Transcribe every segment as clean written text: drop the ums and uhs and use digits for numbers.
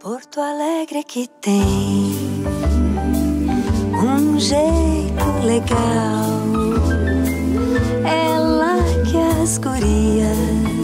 Porto Alegre que tem jeito legal, é lá que as gurias,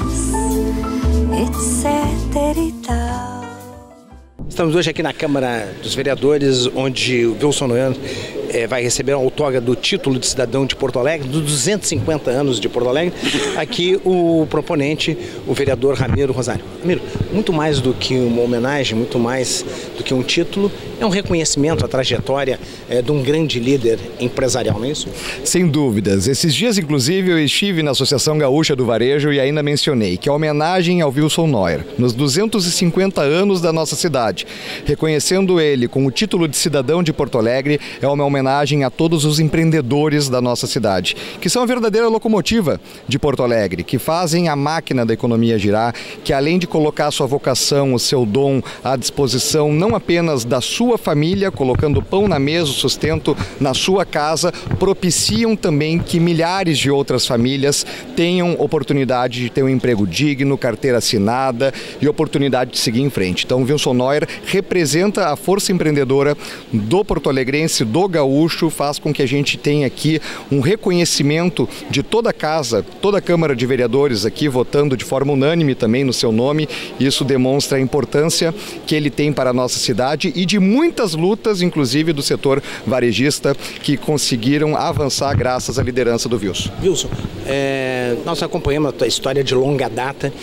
etc e tal. Estamos hoje aqui na Câmara dos Vereadores, onde o Wilson Noyan vai receber a outorga do título de cidadão de Porto Alegre, dos 250 anos de Porto Alegre. Aqui o proponente, o vereador Ramiro Rosário. Ramiro, muito mais do que uma homenagem, muito mais do que um título, é um reconhecimento à trajetória de um grande líder empresarial, não é isso? Sem dúvidas. Esses dias, inclusive, eu estive na Associação Gaúcha do Varejo e ainda mencionei que a homenagem ao Wilson Noyan, nos 250 anos da nossa cidade, reconhecendo ele com o título de cidadão de Porto Alegre, é uma homenagem a todos os empreendedores da nossa cidade, que são a verdadeira locomotiva de Porto Alegre, que fazem a máquina da economia girar, que além de colocar a sua vocação, o seu dom à disposição não apenas da sua família, colocando pão na mesa, o sustento na sua casa, propiciam também que milhares de outras famílias tenham oportunidade de ter um emprego digno, carteira assinada e oportunidade de seguir em frente. Então, Wilson Noyan representa a força empreendedora do porto-alegrense, do gaúcho, faz com que a gente tenha aqui um reconhecimento de toda a casa, toda a Câmara de Vereadores aqui votando de forma unânime também no seu nome. Isso demonstra a importância que ele tem para a nossa cidade e de muitas lutas, inclusive do setor varejista, que conseguiram avançar graças à liderança do Wilson. Wilson, nós acompanhamos a tua história de longa data.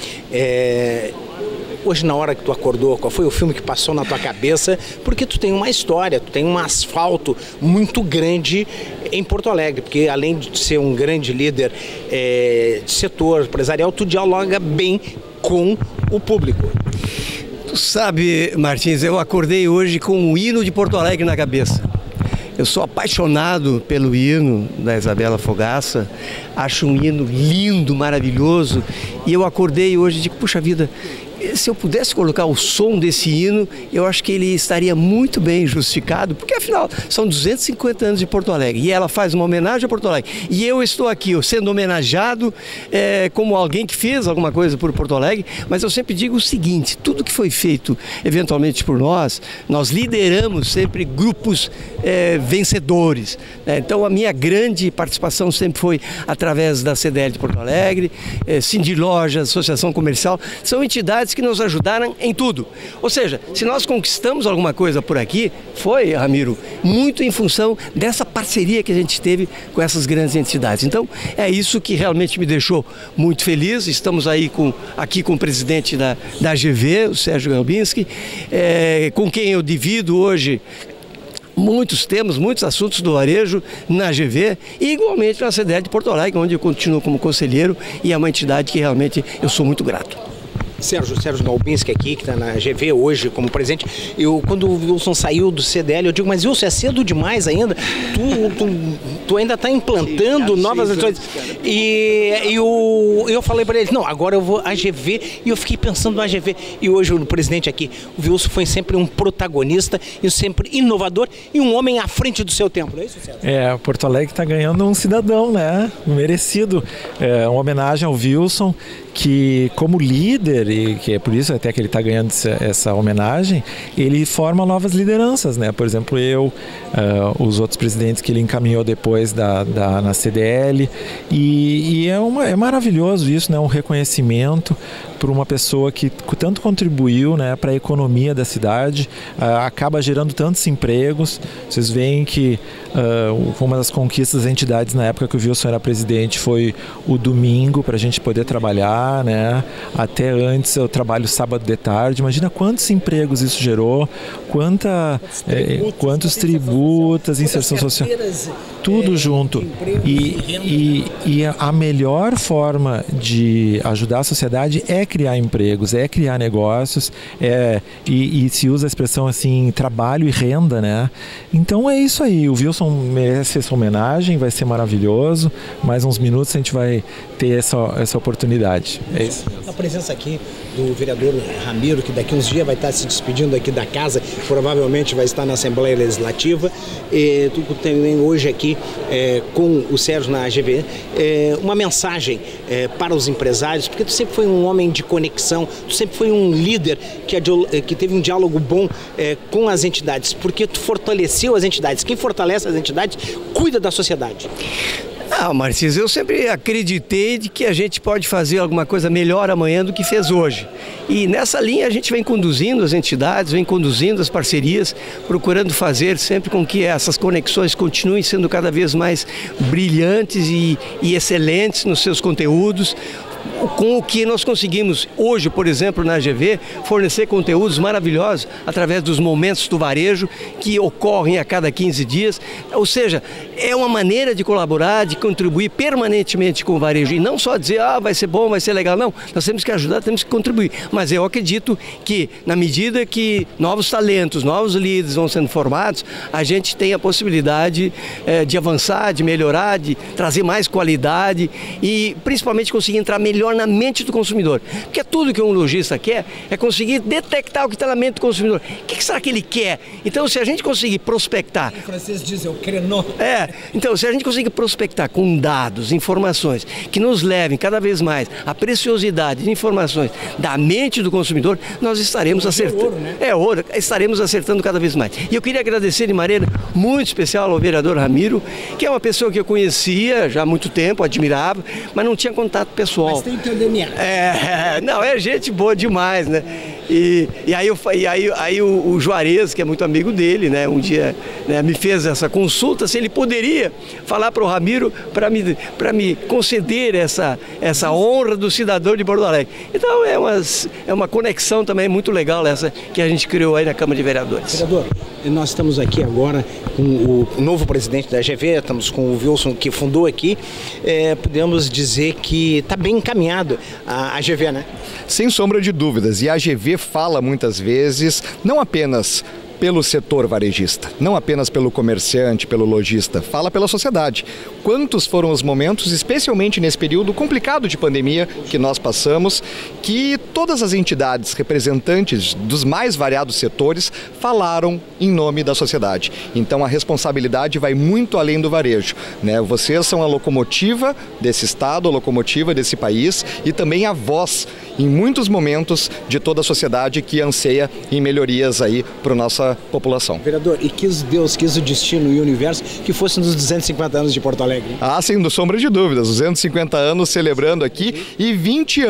Hoje, na hora que tu acordou, qual foi o filme que passou na tua cabeça? Porque tu tem uma história, tu tem um asfalto muito grande em Porto Alegre, porque além de ser um grande líder de setor empresarial, tu dialoga bem com o público. Tu sabe, Martins, eu acordei hoje com o hino de Porto Alegre na cabeça. Eu sou apaixonado pelo hino da Isabela Fogaça, acho um hino lindo, maravilhoso, e eu acordei hoje e digo, puxa vida, se eu pudesse colocar o som desse hino, eu acho que ele estaria muito bem justificado, porque afinal são 250 anos de Porto Alegre e ela faz uma homenagem a Porto Alegre. E eu estou aqui sendo homenageado como alguém que fez alguma coisa por Porto Alegre, mas eu sempre digo o seguinte, tudo que foi feito eventualmente por nós lideramos sempre grupos vencedores. Então a minha grande participação sempre foi através da CDL de Porto Alegre, Sindilojas, Associação Comercial, são entidades que nos ajudaram em tudo. Ou seja, se nós conquistamos alguma coisa por aqui, foi, Ramiro, muito em função dessa parceria que a gente teve com essas grandes entidades. Então, é isso que realmente me deixou muito feliz. Estamos aí aqui com o presidente da AGV, o Sérgio Galbinski, com quem eu divido hoje muitos temas, muitos assuntos do varejo na AGV e igualmente na CDL de Porto Alegre, onde eu continuo como conselheiro e é uma entidade que realmente eu sou muito grato. Sérgio Galbinski aqui, que está na GV hoje como presidente. Quando o Wilson saiu do CDL, eu digo, mas Wilson, é cedo demais ainda, tu ainda está implantando novas ações. E eu falei para ele, não, agora eu vou à GV, e eu fiquei pensando na GV. E hoje o presidente aqui, o Wilson foi sempre um protagonista, e sempre inovador, e um homem à frente do seu tempo, não é isso, Sérgio? Porto Alegre está ganhando um cidadão, né? Merecido. Uma homenagem ao Wilson, que como líder, e que é por isso até que ele está ganhando essa homenagem, ele forma novas lideranças, né? Por exemplo, os outros presidentes que ele encaminhou depois na CDL, e é maravilhoso isso, né? Um reconhecimento por uma pessoa que tanto contribuiu, né, para a economia da cidade, acaba gerando tantos empregos. Vocês veem que uma das conquistas das entidades na época que o Wilson era presidente foi o domingo para a gente poder trabalhar, né? Até antes eu trabalho sábado de tarde. Imagina quantos empregos isso gerou, quantos tributos, inserção social, tudo junto. E a melhor forma de ajudar a sociedade é criar empregos, é criar negócios, e se usa a expressão assim, trabalho e renda, né? Então é isso aí, o Wilson merece essa homenagem, vai ser maravilhoso. Mais uns minutos a gente vai ter essa oportunidade. Exatamente, é isso mesmo. A presença aqui do vereador Ramiro, que daqui uns dias vai estar se despedindo aqui da casa, provavelmente vai estar na Assembleia Legislativa, tu também hoje aqui com o Sérgio na AGV, uma mensagem para os empresários, porque tu sempre foi um homem de conexão, tu sempre foi um líder que teve um diálogo bom com as entidades, porque tu fortaleceu as entidades. Quem fortalece as entidades cuida da sociedade. Martins, eu sempre acreditei de que a gente pode fazer alguma coisa melhor amanhã do que fez hoje. E nessa linha a gente vem conduzindo as entidades, vem conduzindo as parcerias, procurando fazer sempre com que essas conexões continuem sendo cada vez mais brilhantes e excelentes nos seus conteúdos. Com o que nós conseguimos hoje, por exemplo, na AGV, fornecer conteúdos maravilhosos através dos momentos do varejo que ocorrem a cada 15 dias. Ou seja, é uma maneira de colaborar, de contribuir permanentemente com o varejo. E não só dizer, vai ser bom, vai ser legal. Não, nós temos que ajudar, temos que contribuir. Mas eu acredito que, na medida que novos talentos, novos líderes vão sendo formados, a gente tem a possibilidade de avançar, de melhorar, de trazer mais qualidade e, principalmente, conseguir entrar melhor na mente do consumidor. Porque tudo que um lojista quer é conseguir detectar o que está na mente do consumidor. O que será que ele quer? Então, se a gente conseguir prospectar... Em francês diz, eu creio. Então, se a gente conseguir prospectar com dados, informações, que nos levem cada vez mais à preciosidade de informações da mente do consumidor, nós estaremos acertando. Ouro, né? Ouro, estaremos acertando cada vez mais. E eu queria agradecer de maneira muito especial ao vereador Ramiro, que é uma pessoa que eu conhecia já há muito tempo, admirava, mas não tinha contato pessoal. Mas tem teu DNA. Não, é gente boa demais, né? E aí o Juarez, que é muito amigo dele, né, um dia, né, me fez essa consulta se ele poderia falar para o Ramiro para me conceder essa honra do cidadão de Porto Alegre. Então é uma conexão também muito legal essa que a gente criou aí na Câmara de Vereadores. Vereador, nós estamos aqui agora com o novo presidente da AGV, estamos com o Wilson, que fundou aqui. Podemos dizer que está bem encaminhado a AGV, né? Sem sombra de dúvidas, e a AGV fala muitas vezes, não apenas pelo setor varejista, não apenas pelo comerciante, pelo lojista, fala pela sociedade. Quantos foram os momentos, especialmente nesse período complicado de pandemia que nós passamos, que todas as entidades representantes dos mais variados setores falaram em nome da sociedade. Então a responsabilidade vai muito além do varejo, né? Vocês são a locomotiva desse estado, a locomotiva desse país e também a voz, em muitos momentos, de toda a sociedade que anseia em melhorias aí para a nossa população. Vereador, e Deus quis o destino e o universo que fosse nos 250 anos de Porto Alegre? Sem sombra de dúvidas, 250 anos celebrando aqui e 20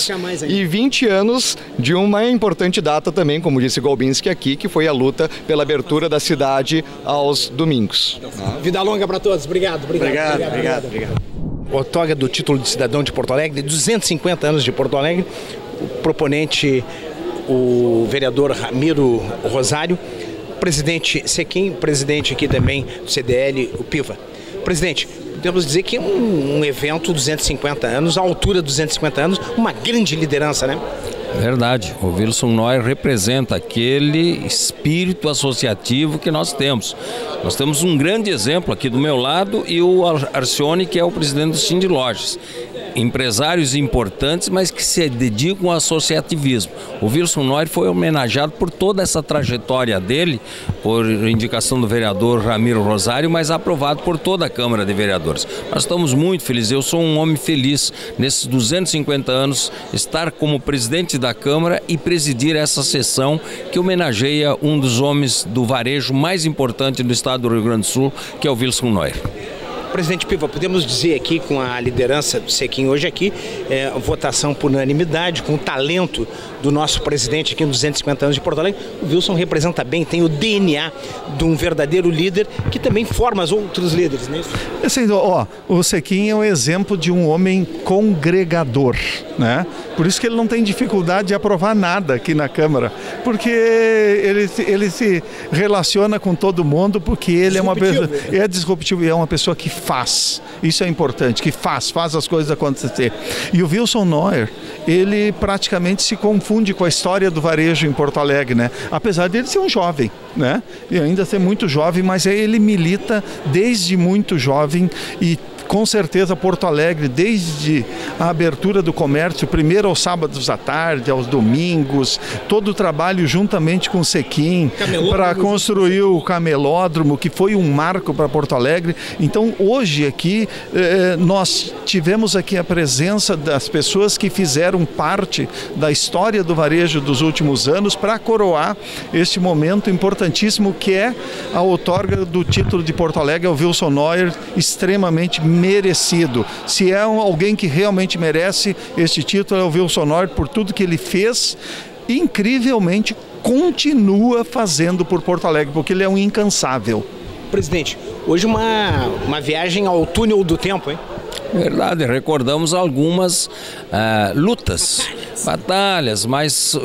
anos de uma importante data também, como disse Golbinski aqui, que foi a luta pela abertura da cidade aos domingos. Vida longa para todos, obrigado. Obrigado. Outorga do título de cidadão de Porto Alegre, de 250 anos de Porto Alegre, o proponente, o vereador Ramiro Rosário, presidente Sequim, presidente aqui também do CDL, o Piva. Presidente, podemos dizer que é um evento 250 anos, à altura de 250 anos, uma grande liderança, né? Verdade, o Wilson Neuer representa aquele espírito associativo que nós temos. Nós temos um grande exemplo aqui do meu lado e o Arcione, que é o presidente do Sim de Lojas. Empresários importantes, mas que se dedicam ao associativismo. O Wilson Neuer foi homenageado por toda essa trajetória dele, por indicação do vereador Ramiro Rosário, mas aprovado por toda a Câmara de Vereadores. Nós estamos muito felizes, eu sou um homem feliz nesses 250 anos, estar como presidente da Câmara e presidir essa sessão que homenageia um dos homens do varejo mais importante do estado do Rio Grande do Sul, que é o Wilson Neuer. Presidente Piva, podemos dizer aqui com a liderança do Sequim hoje aqui, votação por unanimidade, com o talento do nosso presidente aqui nos 250 anos de Porto Alegre. O Wilson representa bem, tem o DNA de um verdadeiro líder que também forma os outros líderes, não é isso? Assim, o Sequim é um exemplo de um homem congregador, né? Por isso que ele não tem dificuldade de aprovar nada aqui na Câmara, porque ele se relaciona com todo mundo, porque ele é uma pessoa, é disruptivo e é uma pessoa que faz. Isso é importante, que faz as coisas acontecer. E o Wilson Neuer, ele praticamente se confunde com a história do varejo em Porto Alegre, né? Apesar dele ser um jovem, né? E ainda ser muito jovem, mas ele milita desde muito jovem e com certeza Porto Alegre, desde a abertura do comércio, primeiro aos sábados à tarde, aos domingos, todo o trabalho juntamente com o Sequim para construir o camelódromo, que foi um marco para Porto Alegre. Então hoje aqui nós tivemos aqui a presença das pessoas que fizeram parte da história do varejo dos últimos anos para coroar este momento importantíssimo que é a outorga do título de Porto Alegre ao Wilson Neuer, extremamente merecido. Se é alguém que realmente merece este título, é o Wilson Neuer, por tudo que ele fez, incrivelmente continua fazendo por Porto Alegre, porque ele é um incansável. Presidente, hoje uma viagem ao túnel do tempo, hein? Verdade, recordamos algumas lutas, batalhas, mas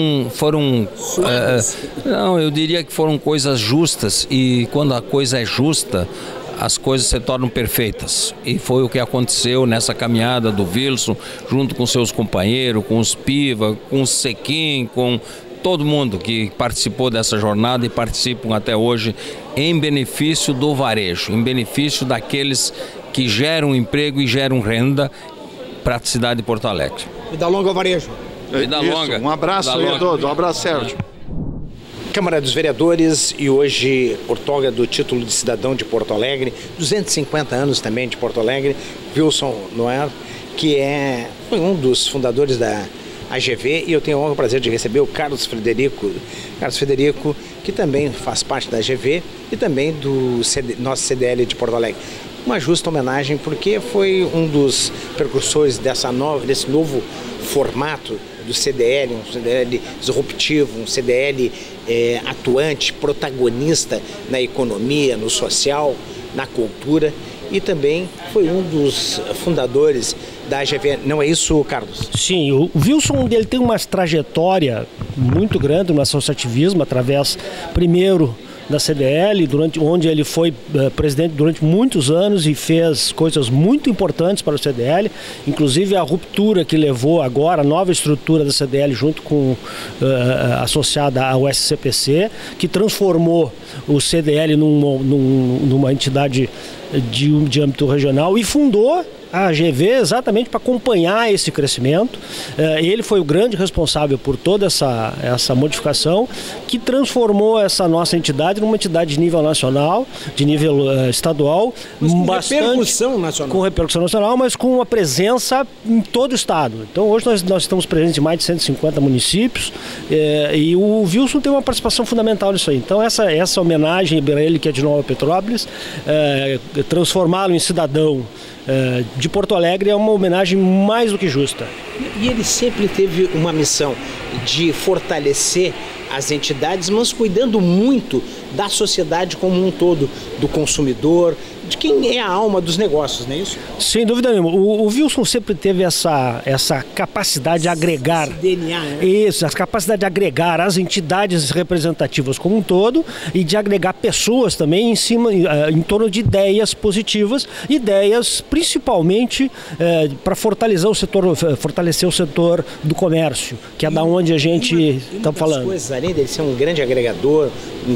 não, eu diria que foram coisas justas, e quando a coisa é justa, as coisas se tornam perfeitas, e foi o que aconteceu nessa caminhada do Wilson, junto com seus companheiros, com os Piva, com o Sequim, com todo mundo que participou dessa jornada e participam até hoje em benefício do varejo, em benefício daqueles que geram emprego e geram renda para a cidade de Porto Alegre. Vida longa ao varejo. Vida longa. Um abraço aí a todos, um abraço, Sérgio. Câmara dos Vereadores, e hoje outorga do título de cidadão de Porto Alegre, 250 anos também de Porto Alegre, Wilson Neuer, que foi um dos fundadores da AGV, e eu tenho o honra e o prazer de receber o Carlos Frederico, que também faz parte da AGV e também do nosso CDL de Porto Alegre. Uma justa homenagem, porque foi um dos precursores desse novo formato do CDL, um CDL disruptivo, um CDL atuante, protagonista na economia, no social, na cultura, e também foi um dos fundadores da AGV. Não é isso, Carlos? Sim, o Wilson ele tem uma trajetória muito grande no associativismo, através, primeiro, da CDL, onde ele foi presidente durante muitos anos e fez coisas muito importantes para o CDL, inclusive a ruptura que levou agora a nova estrutura da CDL junto com associada ao SCPC, que transformou o CDL numa entidade de âmbito regional e fundou a AGV exatamente para acompanhar esse crescimento. Ele foi o grande responsável por toda essa modificação que transformou essa nossa entidade numa entidade de nível nacional, de nível estadual, com repercussão nacional. Com repercussão nacional, mas com uma presença em todo o estado. Então hoje nós estamos presentes em mais de 150 municípios e o Wilson tem uma participação fundamental nisso aí. Então essa homenagem para ele, que é de Nova Petrópolis, transformá-lo em cidadão de Porto Alegre, é uma homenagem mais do que justa. E ele sempre teve uma missão de fortalecer as entidades, mas cuidando muito da sociedade como um todo, do consumidor, de quem é a alma dos negócios, não é isso? Sem dúvida nenhuma. O Wilson sempre teve essa capacidade de agregar. Esse DNA, né? Isso, a capacidade de agregar as entidades representativas como um todo e de agregar pessoas também em torno de ideias positivas, ideias principalmente para fortalecer o setor do comércio, que é da onde a gente está falando. Coisas, além dele ser um grande agregador,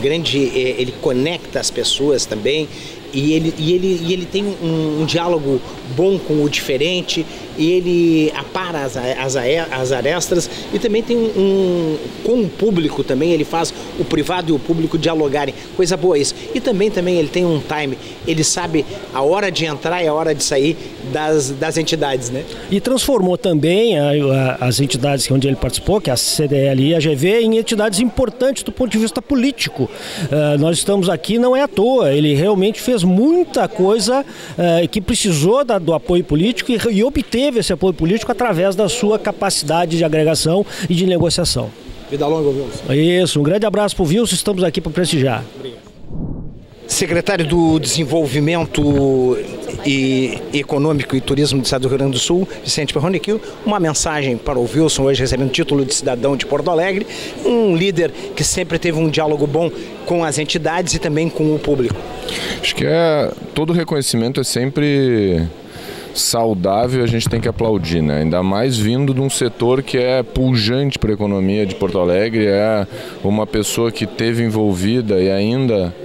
ele conecta as pessoas também. E ele tem um diálogo bom com o diferente, e ele apara as arestas, e também tem com o público também, ele faz o privado e o público dialogarem, coisa boa isso. E também ele tem um time, ele sabe a hora de entrar e a hora de sair das entidades, né? E transformou também as entidades onde ele participou, que é a CDL e a AGV, em entidades importantes do ponto de vista político. Nós estamos aqui, não é à toa, ele realmente fez muita coisa que precisou do apoio político e obteve esse apoio político através da sua capacidade de agregação e de negociação. Vida longa, Wilson. Isso, um grande abraço para o Wilson, estamos aqui para prestigiar. Obrigado. Secretário do Desenvolvimento Econômico e Turismo do Estado do Rio Grande do Sul, Vicente Perroniquil, uma mensagem para o Wilson, hoje recebendo o título de cidadão de Porto Alegre, um líder que sempre teve um diálogo bom com as entidades e também com o público. Acho que todo reconhecimento é sempre saudável, a gente tem que aplaudir, né? Ainda mais vindo de um setor que é pujante para a economia de Porto Alegre, é uma pessoa que esteve envolvida e ainda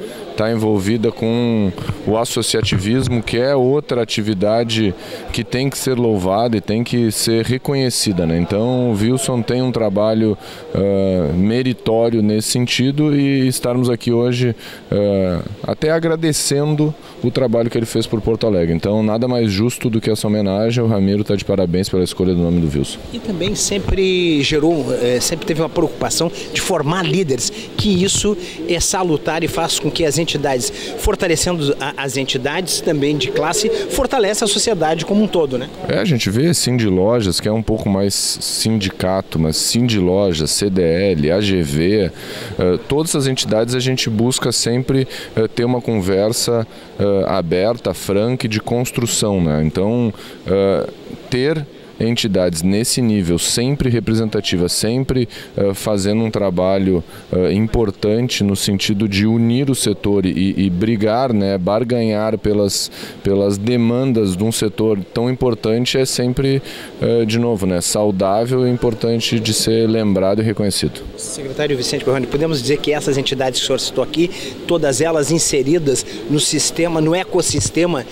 está envolvida com o associativismo, que é outra atividade que tem que ser louvada e tem que ser reconhecida, né? Então o Wilson tem um trabalho meritório nesse sentido, e estarmos aqui hoje até agradecendo o trabalho que ele fez por Porto Alegre. Então nada mais justo do que essa homenagem. O Ramiro está de parabéns pela escolha do nome do Wilson. E também sempre sempre teve uma preocupação de formar líderes, que isso é salutar e faz com que as entidades, fortalecendo as entidades também de classe, fortalece a sociedade como um todo, né? A gente vê Cindy Lojas, que é um pouco mais sindicato, mas Cindy Lojas, CDL, AGV, todas as entidades a gente busca sempre ter uma conversa aberta, franca e de construção, né? Então, ter entidades nesse nível, sempre representativas, sempre fazendo um trabalho importante no sentido de unir o setor e brigar, né, barganhar pelas demandas de um setor tão importante, é sempre, de novo, né, saudável e importante de ser lembrado e reconhecido. Secretário Vicente Perrone, podemos dizer que essas entidades que o senhor citou aqui, todas elas inseridas no sistema, no ecossistema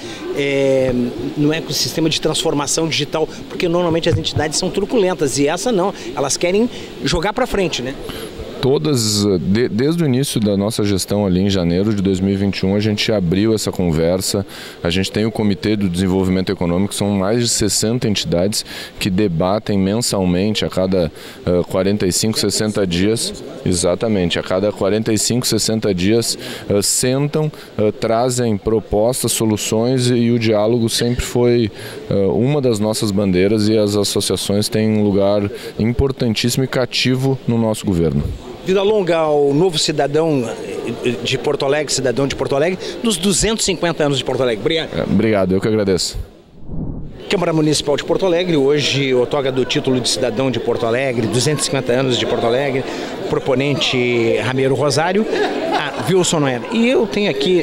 de transformação digital, porque normalmente as entidades são truculentas e essa não, elas querem jogar para frente, né? Todas, desde o início da nossa gestão ali em janeiro de 2021, a gente abriu essa conversa. A gente tem o Comitê do Desenvolvimento Econômico, são mais de 60 entidades que debatem mensalmente, a cada 45, 60 dias, exatamente, a cada 45, 60 dias sentam, trazem propostas, soluções, e o diálogo sempre foi uma das nossas bandeiras, e as associações têm um lugar importantíssimo e cativo no nosso governo. Vida longa ao novo cidadão de Porto Alegre, dos 250 anos de Porto Alegre. Obrigado. Obrigado, eu que agradeço. Câmara Municipal de Porto Alegre hoje outorga do título de cidadão de Porto Alegre, 250 anos de Porto Alegre, proponente Ramiro Rosário, a Wilson Noer. E eu tenho aqui,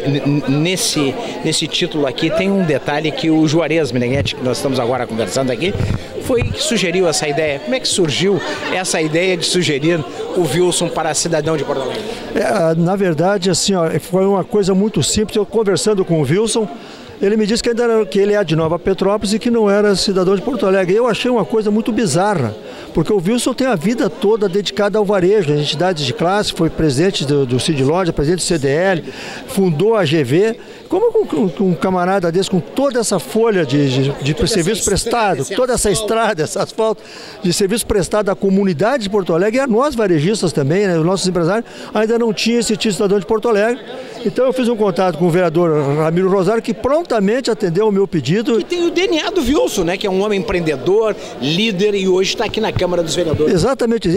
nesse título aqui, tem um detalhe que o Juarez Meneghetti, que nós estamos agora conversando aqui, foi que sugeriu essa ideia. Como é que surgiu essa ideia de sugerir o Wilson para cidadão de Porto Alegre? Na verdade, assim, foi uma coisa muito simples. Eu conversando com o Wilson, ele me disse que ele é de Nova Petrópolis e que não era cidadão de Porto Alegre. Eu achei uma coisa muito bizarra, porque o Wilson tem a vida toda dedicada ao varejo, às entidades de classe, foi presidente do Cindy Lojas, presidente do CDL, fundou a AGV. Como um camarada desse, com toda essa folha de serviço prestado, toda essa estrada, esse asfalto de serviço prestado à comunidade de Porto Alegre, e a nós varejistas também, né, os nossos empresários, ainda não tinha esse título de cidadão de Porto Alegre. Então eu fiz um contato com o vereador Ramiro Rosário, que prontamente atendeu o meu pedido. Que tem o DNA do Wilson, né, que é um homem empreendedor, líder, e hoje está aqui na Câmara dos Vereadores. Exatamente,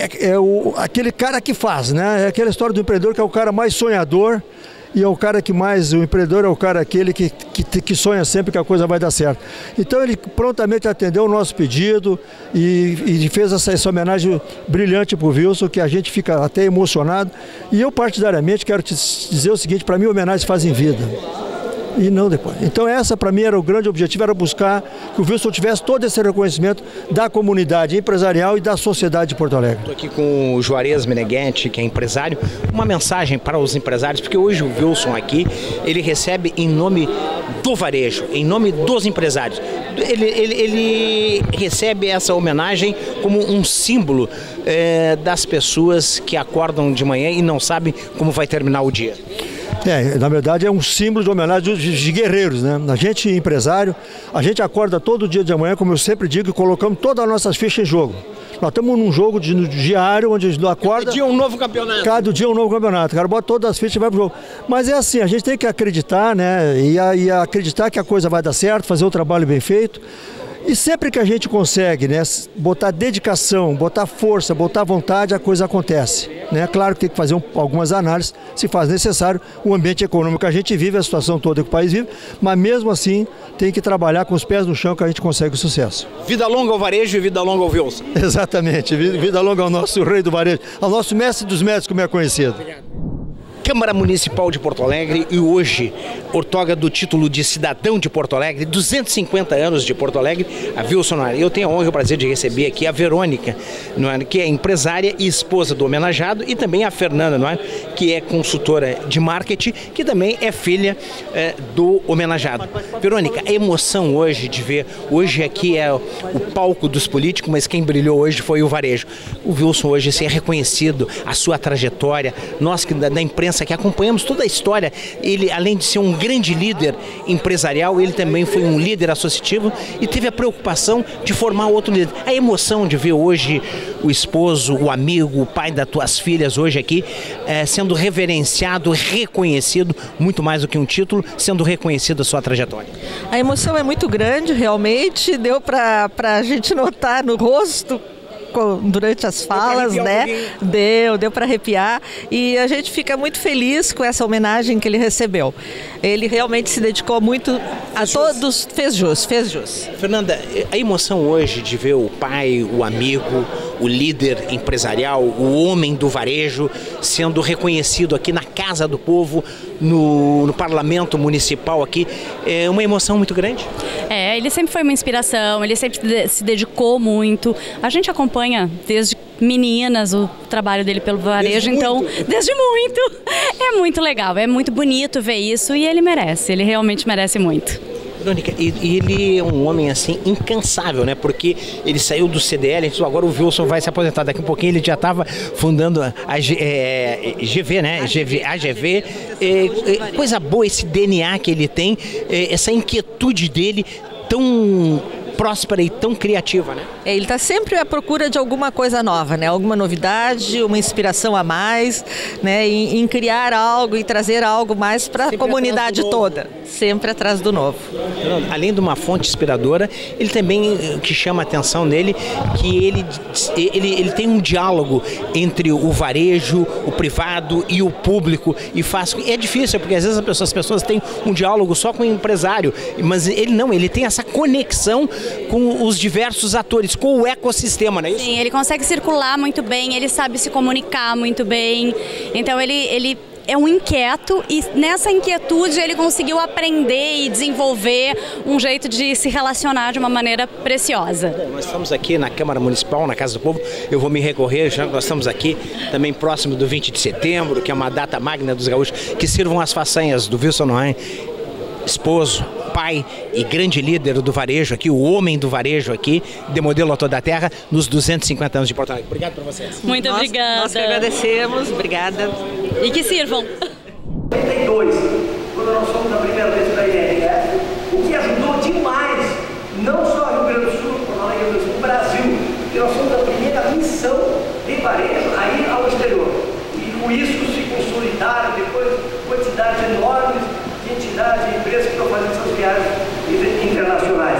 aquele cara que faz, né? É aquela história do empreendedor que é o cara mais sonhador. E é o cara que mais, o empreendedor é o cara aquele que sonha sempre que a coisa vai dar certo. Então ele prontamente atendeu o nosso pedido e fez essa homenagem brilhante para o Wilson, que a gente fica até emocionado. E eu particularmente quero te dizer o seguinte, para mim homenagens fazem vida. E não depois. Então essa para mim era o grande objetivo, era buscar que o Wilson tivesse todo esse reconhecimento da comunidade empresarial e da sociedade de Porto Alegre. Estou aqui com o Juarez Meneghetti, que é empresário, uma mensagem para os empresários, porque hoje o Wilson aqui, ele recebe em nome do varejo, em nome dos empresários. Ele recebe essa homenagem como um símbolo das pessoas que acordam de manhã e não sabem como vai terminar o dia. Na verdade é um símbolo de homenagem de guerreiros, né? A gente, empresário, a gente acorda todo dia de manhã, como eu sempre digo, e colocamos todas as nossas fichas em jogo. Nós estamos num jogo diário, onde a gente acorda... Cada dia um novo campeonato. Cada dia um novo campeonato. O cara bota todas as fichas e vai pro jogo. Mas é assim, a gente tem que acreditar, né? E acreditar que a coisa vai dar certo, fazer o trabalho bem feito. E sempre que a gente consegue, né, botar dedicação, botar força, botar vontade, a coisa acontece. Né? Claro que tem que fazer algumas análises, se faz necessário. O ambiente econômico que a gente vive, a situação toda que o país vive, mas mesmo assim tem que trabalhar com os pés no chão que a gente consegue o sucesso. Vida longa ao varejo e vida longa ao Wilson. Exatamente, vida longa ao nosso rei do varejo, ao nosso mestre dos mestres, como é conhecido. Obrigado. Câmara Municipal de Porto Alegre e hoje outorga do título de cidadão de Porto Alegre, 250 anos de Porto Alegre, a Wilson Noir. Eu tenho a honra e o prazer de receber aqui a Verônica, que é empresária e esposa do homenageado, e também a Fernanda, que é consultora de marketing, que também é filha do homenageado. Verônica, a emoção hoje de ver, hoje aqui é o palco dos políticos, mas quem brilhou hoje foi o varejo. O Wilson hoje ser reconhecido, a sua trajetória, nós que da imprensa que acompanhamos toda a história, ele além de ser um grande líder empresarial, ele também foi um líder associativo e teve a preocupação de formar outro líder. A emoção de ver hoje o esposo, o amigo, o pai das tuas filhas hoje aqui sendo reverenciado, reconhecido, muito mais do que um título, sendo reconhecido a sua trajetória. A emoção é muito grande, realmente, deu para a gente notar no rosto durante as falas, né? Deu para arrepiar, e a gente fica muito feliz com essa homenagem que ele recebeu. Ele realmente se dedicou muito a todos, fez jus. Fernanda, a emoção hoje de ver o pai, o amigo, o líder empresarial, o homem do varejo sendo reconhecido aqui na Casa do Povo, no Parlamento Municipal aqui, é uma emoção muito grande? Ele sempre foi uma inspiração, ele sempre se dedicou muito. A gente acompanha desde meninas o trabalho dele pelo varejo, desde muito. É muito legal, é muito bonito ver isso e ele merece, ele realmente merece muito. Verônica, e ele é um homem assim incansável, né? Porque ele saiu do CDL, então agora o Wilson vai se aposentar. Daqui a pouquinho ele já estava fundando a GV, né? AGV. Coisa boa esse DNA que ele tem, essa inquietude dele tão próspera e tão criativa, né? Ele está sempre à procura de alguma coisa nova, né? Alguma novidade, uma inspiração a mais, né? Em criar algo e trazer algo mais para a comunidade toda. Sempre atrás do novo. Além de uma fonte inspiradora, ele também, o que chama a atenção nele, que ele tem um diálogo entre o varejo, o privado e o público, e é difícil, porque às vezes as pessoas têm um diálogo só com o empresário, mas ele não, ele tem essa conexão com os diversos atores, com o ecossistema, não é isso? Sim, ele consegue circular muito bem, ele sabe se comunicar muito bem, então ele é um inquieto, e nessa inquietude ele conseguiu aprender e desenvolver um jeito de se relacionar de uma maneira preciosa. Bom, nós estamos aqui na Câmara Municipal, na Casa do Povo. Eu vou me recorrer, já nós estamos aqui também próximo do 20 de setembro, que é uma data magna dos gaúchos, que sirvam as façanhas do Wilson Noir, esposo, pai e grande líder do varejo aqui, o homem do varejo aqui, de modelo a toda a terra, nos 250 anos de Porto Alegre. Obrigado por vocês. Muito obrigada. Nós que agradecemos, obrigada. E que sirvam. 82, quando nós fomos a primeira vez para a IRF, o que ajudou demais, não só Rio Grande do Sul, Porto Alegre, mas o Brasil, porque nós somos a primeira missão de varejo a ir ao exterior. E com isso se consolidaram depois quantidades enormes de entidades e empresas que estão fazendo essas viagens internacionais.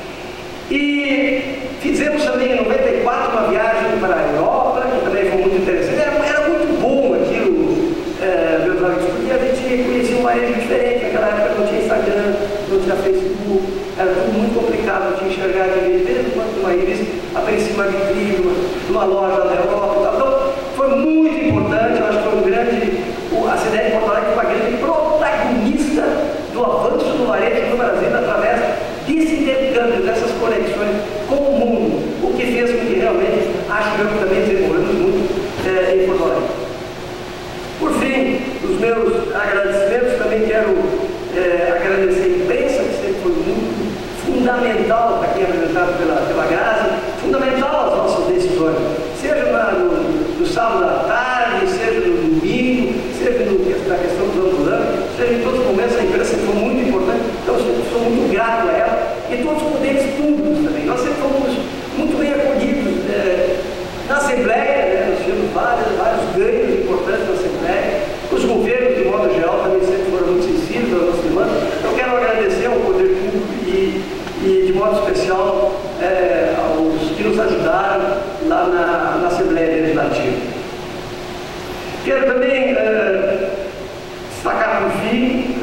E fizemos também em 94 uma viagem para a Europa, que também foi muito interessante. Era muito bom aquilo, meus amigos, porque a gente conhecia um varejo diferente. Naquela época não tinha Instagram, não tinha Facebook, era tudo muito complicado de enxergar de vez em quando uma revista aparecia uma vitrine, uma loja da Europa. Então foi muito importante, eu acho que foi um grande. A CDL Porto Alegre foi uma grande protagonista do avanço do varejo no Brasil através desse intercâmbio, dessas conexões com o mundo, o que fez com que realmente, acho que eu também desenvolvemos muito em Porto Alegre. Por fim, os meus agradecimentos, também quero agradecer a imprensa, que sempre foi muito fundamental para quem é apresentado pela Grazi, fundamental as nossas decisões, seja no sábado à tarde, seja no domingo, seja na questão dos ambulantes, seja em todos os momentos, a imprensa foi muito importante, então eu sou muito grato a ela, e todos os poderes públicos também. Nós sempre fomos muito bem acolhidos na Assembleia, nós tivemos vários ganhos importantes na Assembleia, os governos, de modo geral, também sempre foram muito sensíveis às nossas demandas. Eu quero agradecer ao poder público e de modo especial, aos que nos ajudaram lá na Assembleia Legislativa. Quero também destacar por fim,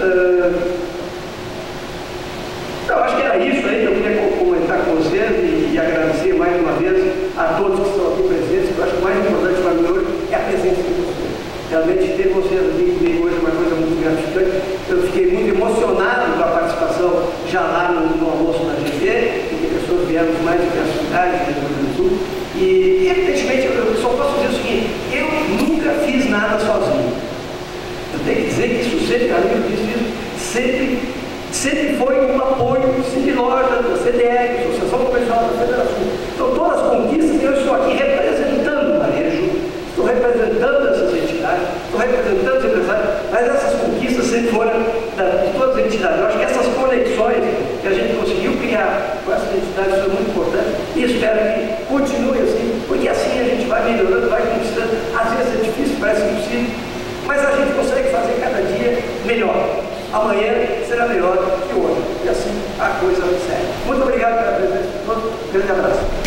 eu acho que era isso aí que eu queria comentar com vocês e agradecer mais uma vez a todos que estão aqui presentes, que eu acho que o mais importante para mim hoje é a presença de vocês. Realmente ter vocês ali comigo hoje, uma coisa muito gratificante. Eu fiquei muito emocionado com a participação já lá no almoço da GV, em que pessoas vieram de mais diversas cidades do Rio Grande do Sul. E, evidentemente, eu só posso dizer o seguinte: eu nunca fiz nada sozinho. Eu tenho que dizer que isso sempre, além disso, sempre foi um apoio de loja, da CDL, Associação Comercial da Federação. Então, todas as conquistas, eu estou aqui representando o varejo, estou representando essas entidades, estou representando os empresários, mas essas conquistas sempre foram de todas as entidades. Eu acho que essas conexões que a gente conseguiu criar com essas entidades são muito importantes e espero que continue assim, porque assim a gente vai melhorando, vai conquistando. Às vezes é difícil, parece impossível, mas a gente consegue fazer cada dia melhor. Amanhã será melhor que hoje. E assim a coisa segue. Muito obrigado pela presença de todos. Um grande abraço.